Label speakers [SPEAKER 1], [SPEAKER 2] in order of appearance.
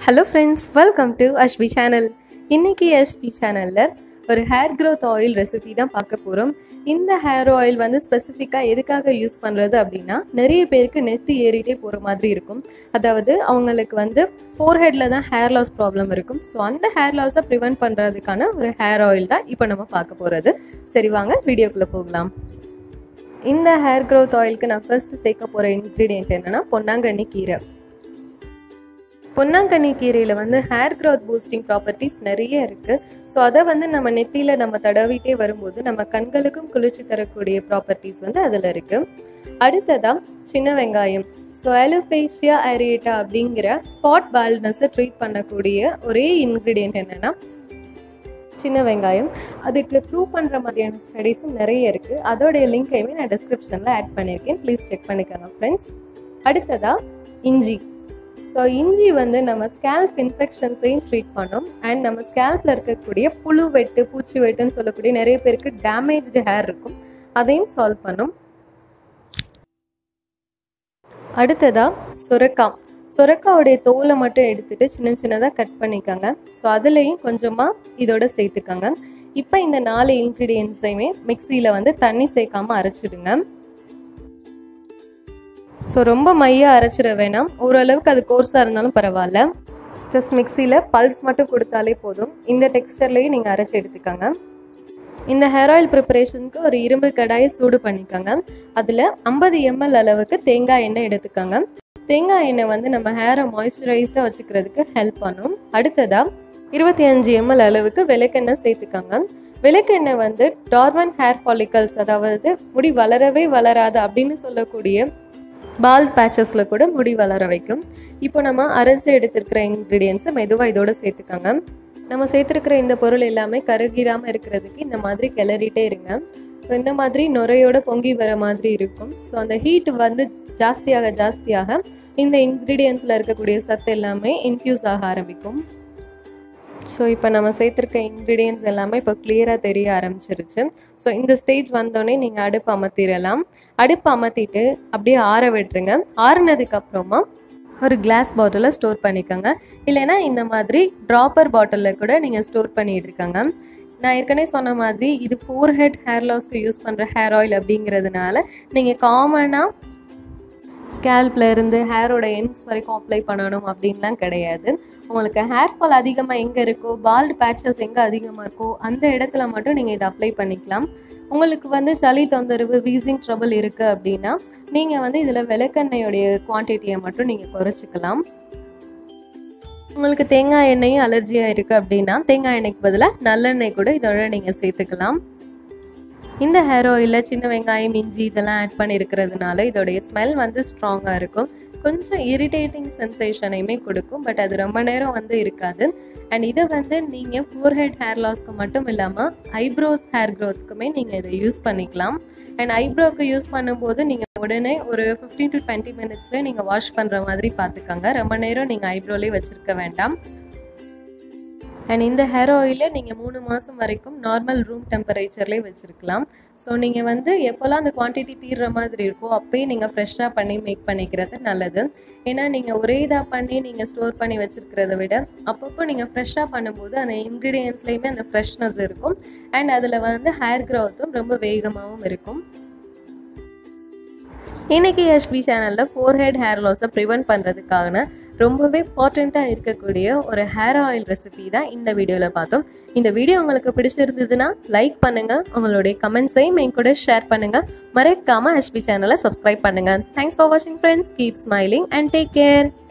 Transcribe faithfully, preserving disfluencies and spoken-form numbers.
[SPEAKER 1] Hello friends, welcome to Ashby channel. இன்னைக்கு Ashby channelல ஒரு hair growth oil recipe தான் பார்க்க போறோம். இந்த ஹேர் ஆயில் வந்து ஸ்பெசிஃபிக்கா எதுக்காக யூஸ் பண்றது அப்படின்னா நிறைய பேருக்கு நெத்தி ஏறிட்டே போற மாதிரி இருக்கும். அதாவது அவங்களுக்கு வந்து ஃபோர்ஹெட்ல தான் ஹேர் லாஸ் ப்ராப்ளம் இருக்கும். ஸோ அந்த ஹேர் லாஸை ப்ரிவென்ட் பண்றதுக்கான ஒரு ஹேர் ஆயில் தான் இப்போ நம்ம பார்க்க போறது. சரி வாங்க வீடியோக்குள்ள போகலாம். இந்த ஹேர் growth ஆயிலுக்கு நான் ஃபர்ஸ்ட் சேர்க்க போற இன்கிரீடியன்ட் என்னன்னா பொன்னாங்கண்ணி கீரை. பொன்னாங்கண்ணி கீரையில் வந்து ஹேர் க்ரோத் பூஸ்டிங் ப்ராப்பர்ட்டிஸ் நிறைய இருக்குது. ஸோ அதை வந்து நம்ம நெத்தியில் நம்ம தடவிட்டே வரும்போது நம்ம கண்களுக்கும் குளிர்ச்சி தரக்கூடிய ப்ராப்பர்ட்டிஸ் வந்து அதில் இருக்குது. அடுத்ததாக சின்ன வெங்காயம். ஸோ அலோபேஷியா ஏரியேட்டா அப்படிங்கிற ஸ்பாட் பால்ட்னஸை ட்ரீட் பண்ணக்கூடிய ஒரே இன்க்ரீடியன்ட் என்னென்னா சின்ன வெங்காயம். அதுக்கு ப்ரூவ் பண்ணுற மாதிரியான ஸ்டடீஸும் நிறைய இருக்குது. அதோடைய லிங்கையுமே நான் டிஸ்கிரிப்ஷனில் ஆட் பண்ணியிருக்கேன், ப்ளீஸ் செக் பண்ணிக்கோங்க ஃப்ரெண்ட்ஸ். அடுத்ததாக இஞ்சி. ஸோ இஞ்சி வந்து நம்ம ஸ்கேல்ப் இன்ஃபெக்ஷன்ஸையும் ட்ரீட் பண்ணோம் அண்ட் நம்ம ஸ்கேல்பில் இருக்கக்கூடிய புழு வெட்டு பூச்சி வெட்டுன்னு சொல்லக்கூடிய நிறைய பேருக்கு டேமேஜ்டு ஹேர் இருக்கும், அதையும் சால்வ் பண்ணும். அடுத்ததாக சுரக்காய். சுரக்காவுடைய தோலை மட்டும் எடுத்துட்டு சின்ன சின்னதாக கட் பண்ணிக்கோங்க. ஸோ அதுலேயும் கொஞ்சமாக இதோட சேர்த்துக்கோங்க. இப்போ இந்த நாலு இன்க்ரீடியன்ஸையுமே மிக்சியில் வந்து தண்ணி சேர்க்காமல் அரைச்சிடுங்க. ஸோ ரொம்ப மையாக அரைச்சிட வேணாம், ஓரளவுக்கு அது கோர்ஸாக இருந்தாலும் பரவாயில்ல. ஜஸ்ட் மிக்சியில் பல்ஸ் மட்டும் கொடுத்தாலே போதும். இந்த டெக்ஸ்டர்லேயே நீங்கள் அரைச்சி எடுத்துக்கோங்க. இந்த ஹேர் ஆயில் ப்ரிப்பரேஷனுக்கு ஒரு இரும்பு கடாயை சூடு பண்ணிக்கோங்க. அதில் ஐம்பது எம்எல் அளவுக்கு தேங்காய் எண்ணெய் எடுத்துக்கோங்க. தேங்காய் எண்ணெய் வந்து நம்ம ஹேரை மாய்ஸ்சரைஸ்டாக வச்சுக்கிறதுக்கு ஹெல்ப் பண்ணும். அடுத்ததாக இருபத்தி அஞ்சு எம்எல் அளவுக்கு விளக்கெண்ணெய் சேர்த்துக்கோங்க. விளக்கெண்ணெய் வந்து டார்மன் ஹேர் ஃபாலிக்கல்ஸ், அதாவது முடி வளரவே வளராது அப்படின்னு சொல்லக்கூடிய பால்ட் பேச்சஸில் கூட முடி வளர வைக்கும். இப்போ நம்ம அரைச்சி எடுத்துருக்கிற இன்க்ரீடியன்ஸை மெதுவாக இதோட சேர்த்துக்கோங்க. நம்ம சேர்த்துருக்கிற இந்த பொருள் எல்லாமே கருகிராமல் இருக்கிறதுக்கு இந்த மாதிரி கிளறிட்டே இருங்க. ஸோ இந்த மாதிரி நுரையோட பொங்கி வர மாதிரி இருக்கும். ஸோ அந்த ஹீட் வந்து ஜாஸ்தியாக ஜாஸ்தியாக இந்த இன்க்ரீடியன்ஸில் இருக்கக்கூடிய சத்து எல்லாமே இன்ஃப்யூஸ் ஆக ஆரம்பிக்கும். ஸோ இப்போ நம்ம சேர்த்துருக்க இன்க்ரீடியன்ஸ் எல்லாமே இப்போ கிளியராக தெரிய ஆரம்பிச்சிருச்சு. ஸோ இந்த ஸ்டேஜ் வந்தோடனே நீங்கள் அடுப்பு அமர்த்திடலாம். அடுப்பு அமர்த்திட்டு அப்படியே ஆற விட்டுருங்க. ஆறுனதுக்கு அப்புறமா ஒரு கிளாஸ் பாட்டிலில் ஸ்டோர் பண்ணிக்கோங்க. இல்லைன்னா இந்த மாதிரி ட்ராப்பர் பாட்டிலில் கூட நீங்கள் ஸ்டோர் பண்ணிட்டு இருக்காங்க. நான் ஏற்கனவே சொன்ன மாதிரி இது ஃபோர் ஹெட் ஹேர் லாஸ்க்கு யூஸ் பண்ணுற ஹேர் ஆயில் அப்படிங்கிறதுனால நீங்கள் காமனாக ஸ்கேல்ப்ல இருந்து ஹேரோட எண்ட்ஸ் வரைக்கும் அப்ளை பண்ணணும் அப்படின்லாம் கிடையாது. உங்களுக்கு ஹேர் ஃபால் அதிகமாக எங்கே இருக்கோ, பால்டு பேச்சஸ் எங்கே அதிகமாக இருக்கோ அந்த இடத்துல மட்டும் நீங்கள் இதை அப்ளை பண்ணிக்கலாம். உங்களுக்கு வந்து சளி தொந்தரவு, வீசிங் ட்ரபிள் இருக்குது அப்படின்னா நீங்கள் வந்து இதில் விளக்கெண்ணெயோடைய குவான்டிட்டியை மட்டும் நீங்கள் குறைச்சிக்கலாம். உங்களுக்கு தேங்காய் எண்ணெயும் அலர்ஜியாக இருக்குது அப்படின்னா தேங்காய் எண்ணெய்க்கு பதிலாக நல்லெண்ணெய் கூட இதோட நீங்கள் சேர்த்துக்கலாம். இந்த ஹேர் ஆயிலில் சின்ன வெங்காயம், இஞ்சி இதெல்லாம் ஆட் பண்ணியிருக்கிறதுனால இதோடைய ஸ்மெல் வந்து ஸ்ட்ராங்காக இருக்கும். கொஞ்சம் இரிட்டேட்டிங் சென்சேஷனையுமே கொடுக்கும், பட் அது ரொம்ப நேரம் வந்து இருக்காது. அண்ட் இதை வந்து நீங்கள் ஃபோர் ஹெட் ஹேர் லாஸ்க்கு மட்டும் இல்லாமல் ஐப்ரோஸ் ஹேர் க்ரோத்துக்குமே நீங்கள் இதை யூஸ் பண்ணிக்கலாம். அண்ட் ஐப்ரோக்கு யூஸ் பண்ணும்போது நீங்கள் உடனே ஒரு ஃபிஃப்டீன் டு டுவெண்ட்டி மினிட்ஸில் நீங்கள் வாஷ் பண்ணுற மாதிரி பார்த்துக்கோங்க. ரொம்ப நேரம் நீங்கள் ஐப்ரோலேயே வச்சுருக்க வேண்டாம். அண்ட் இந்த ஹேர் ஆயிலை நீங்கள் மூணு மாதம் வரைக்கும் நார்மல் ரூம் டெம்பரேச்சர்லேயே வச்சுருக்கலாம். ஸோ நீங்கள் வந்து எப்போல்லாம் அந்த குவான்டிட்டி தீர்ற மாதிரி இருக்கோ அப்போயே நீங்கள் ஃப்ரெஷ்ஷாக பண்ணி மேக் பண்ணிக்கிறது நல்லது. ஏன்னா நீங்கள் ஒரே இதாக பண்ணி நீங்கள் ஸ்டோர் பண்ணி வச்சுருக்கிறத விட அப்பப்போ நீங்கள் ஃப்ரெஷ்ஷாக பண்ணும்போது அந்த இன்க்ரீடியன்ஸ்லேயுமே அந்த ஃப்ரெஷ்னஸ் இருக்கும். அண்ட் அதில் வந்து ஹேர் க்ரோத்தும் ரொம்ப வேகமாகவும் இருக்கும். இன்னைக்கு எஸ்பி சேனலில் ஃபோர் ஹெட் ஹேர் லாஸை ப்ரிவென்ட் பண்ணுறதுக்கான ரொம்பவே இம்பார்ட்டண்ட்டாக இருக்கக்கூடிய ஒரு ஹேர் ஆயில் ரெசிபி தான் இந்த வீடியோவில் பார்த்தோம். இந்த வீடியோ உங்களுக்கு பிடிச்சிருந்ததுன்னா லைக் பண்ணுங்கள், உங்களுடைய கமெண்ட்ஸையும் என் கூட ஷேர் பண்ணுங்கள். மறக்காமல் எஸ்பி சேனலை சப்ஸ்கிரைப் பண்ணுங்கள். தேங்க்ஸ் ஃபார் வாட்சிங் friends. Keep smiling and take care.